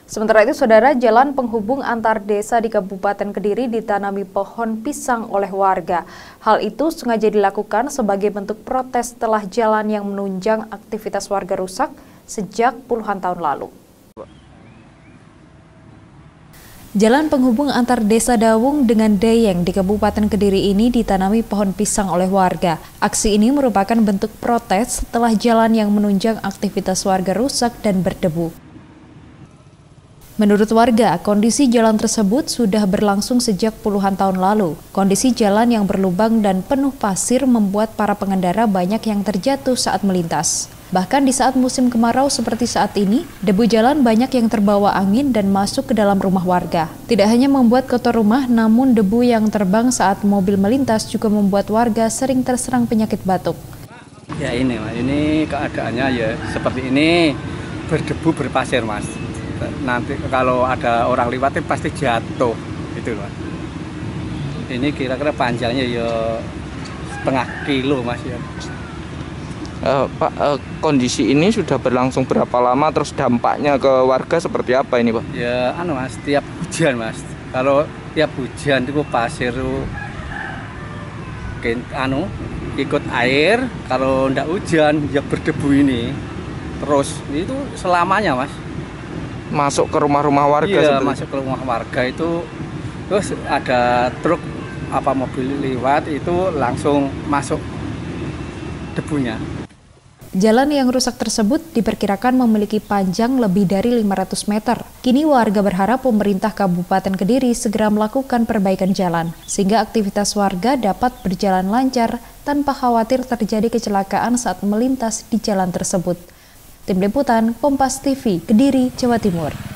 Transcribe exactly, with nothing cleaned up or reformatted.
Sementara itu, saudara, jalan penghubung antar desa di Kabupaten Kediri ditanami pohon pisang oleh warga. Hal itu sengaja dilakukan sebagai bentuk protes setelah jalan yang menunjang aktivitas warga rusak sejak puluhan tahun lalu. Jalan penghubung antar desa Dawung dengan Deyeng di Kabupaten Kediri ini ditanami pohon pisang oleh warga. Aksi ini merupakan bentuk protes setelah jalan yang menunjang aktivitas warga rusak dan berdebu. Menurut warga, kondisi jalan tersebut sudah berlangsung sejak puluhan tahun lalu. Kondisi jalan yang berlubang dan penuh pasir membuat para pengendara banyak yang terjatuh saat melintas. Bahkan di saat musim kemarau seperti saat ini, debu jalan banyak yang terbawa angin dan masuk ke dalam rumah warga. Tidak hanya membuat kotor rumah, namun debu yang terbang saat mobil melintas juga membuat warga sering terserang penyakit batuk. Ya ini, Mas. Ini keadaannya ya seperti ini, berdebu berpasir, Mas. Nanti kalau ada orang lewatin pasti jatuh, gitu loh. Ini kira-kira panjangnya ya setengah kilo, Mas ya. Uh, Pak, uh, kondisi ini sudah berlangsung berapa lama, terus dampaknya ke warga seperti apa ini, Pak? Ya, anu Mas, tiap hujan, Mas. Kalau tiap hujan itu pasir itu anu ikut air, kalau ndak hujan ya berdebu ini. Terus itu selamanya, Mas. Masuk ke rumah-rumah warga? Iya, sebetulnya. Masuk ke rumah warga itu, terus ada truk apa mobil lewat itu langsung masuk debunya. Jalan yang rusak tersebut diperkirakan memiliki panjang lebih dari lima ratus meter. Kini warga berharap pemerintah Kabupaten Kediri segera melakukan perbaikan jalan, sehingga aktivitas warga dapat berjalan lancar tanpa khawatir terjadi kecelakaan saat melintas di jalan tersebut. Tim Liputan Kompas T V, Kediri, Jawa Timur.